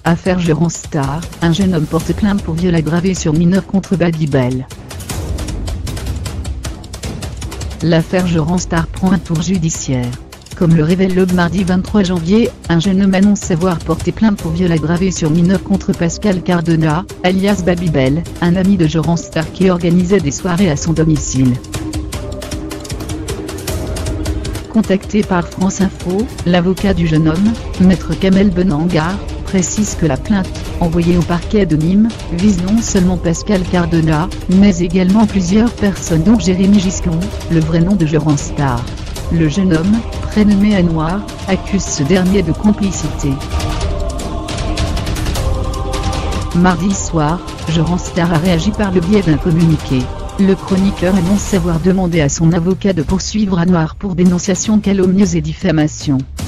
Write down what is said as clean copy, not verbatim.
Affaire Jérôme Star, un jeune homme porte plainte pour viol aggravé sur mineur contre Babybel. L'affaire Jérôme Star prend un tour judiciaire. Comme le révèle le mardi 23 janvier, un jeune homme annonce avoir porté plainte pour viol aggravé sur mineur contre Pascal Cardona, alias Babybel, un ami de Jérôme Star qui organisait des soirées à son domicile. Contacté par France Info, l'avocat du jeune homme, Maître Kamel Benangar, précise que la plainte, envoyée au parquet de Nîmes, vise non seulement Pascal Cardona, mais également plusieurs personnes dont Jérémy Giscon, le vrai nom de Jérôme Star. Le jeune homme, prénommé Anouar, accuse ce dernier de complicité. Mardi soir, Jérôme Star a réagi par le biais d'un communiqué. Le chroniqueur annonce avoir demandé à son avocat de poursuivre Anouar pour dénonciation calomnieuse et diffamation.